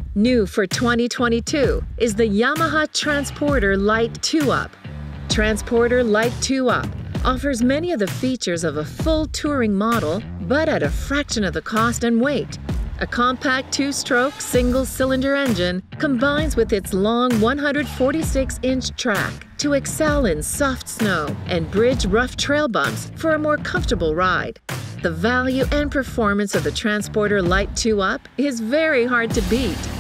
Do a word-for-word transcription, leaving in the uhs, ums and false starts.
New for twenty twenty-two is the Yamaha Transporter Lite two up. Transporter Lite two up offers many of the features of a full touring model, but at a fraction of the cost and weight. A compact two-stroke single-cylinder engine combines with its long one hundred forty-six inch track to excel in soft snow and bridge rough trail bumps for a more comfortable ride. The value and performance of the Transporter Lite two up is very hard to beat.